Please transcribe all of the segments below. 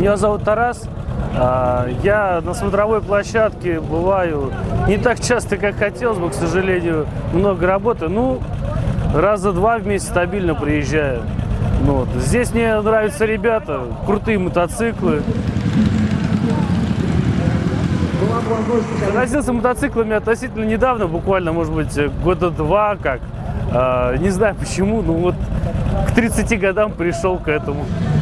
Меня зовут Тарас. Я на смотровой площадке бываю не так часто, как хотелось бы, к сожалению, много работы. Ну, раза два в месяц стабильно приезжаю. Вот. Здесь мне нравятся ребята, крутые мотоциклы. Носился мотоциклами относительно недавно, буквально, может быть, года два как. Не знаю почему, но вот к 30 годам пришел к этому.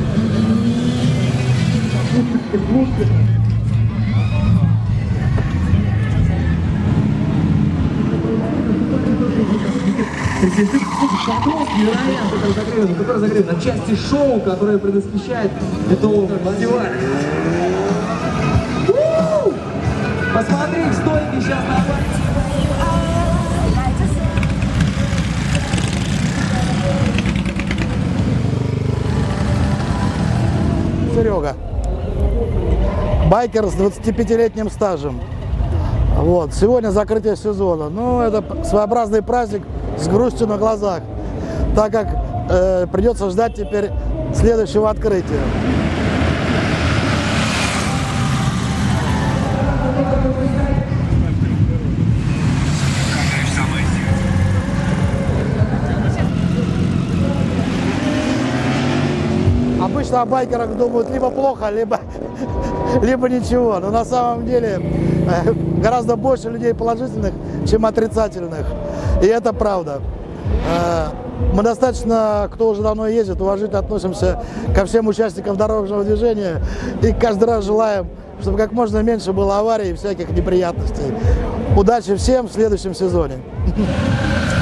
Который загрев на части шоу, которое предвосхищает эту фестиваль. Посмотри, стойки сейчас на Серега, байкер с 25-летним стажем. Вот. Сегодня закрытие сезона. Ну, это своеобразный праздник с грустью на глазах, так как придется ждать теперь следующего открытия. Обычно о байкерах думают либо плохо, либо ничего. Но на самом деле гораздо больше людей положительных, чем отрицательных. И это правда. Мы достаточно, кто уже давно ездит, уважительно относимся ко всем участникам дорожного движения. И каждый раз желаем, чтобы как можно меньше было аварий и всяких неприятностей. Удачи всем в следующем сезоне.